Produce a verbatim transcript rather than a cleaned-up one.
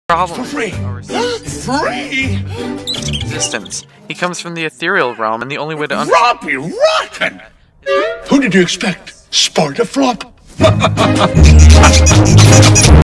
problem. For free. Free? Existence. He comes from the ethereal realm, and the only way to un- Robbie Rotten! Who did you expect? Sparta Flop?